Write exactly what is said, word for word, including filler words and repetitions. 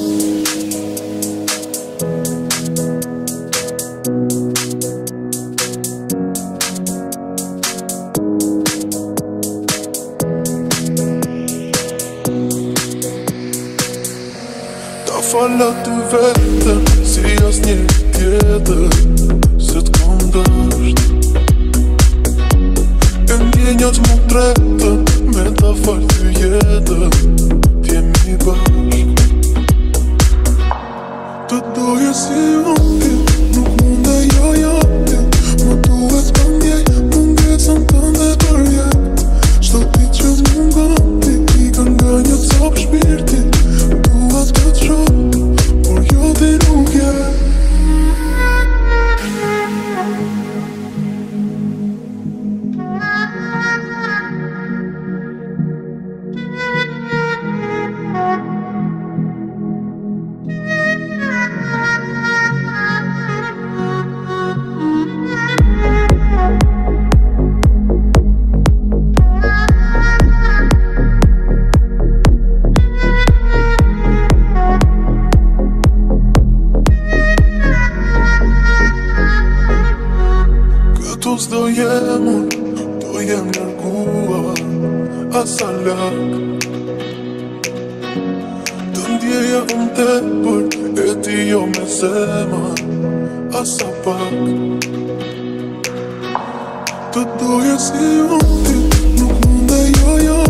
Fala ty vetëm, si as një tjetër, se t'kom dësht. E ndjenjat mu tretën, me ta falë ty jetën, t'jemi bashk. Të doje si unë, nuk munde jo jati, më duhet më ndjej, mungesën tënde për jetë. Shto ti që mungon ti, i ka nga një cop shpirti, duhet të të shoh, por jo ti nuk je. S'do jem unë, do jem nërguar asa lak. Të ndjeja unë tepër, e ti jo me zemër asa pak. Të doje si unë ti, nuk munde jo jo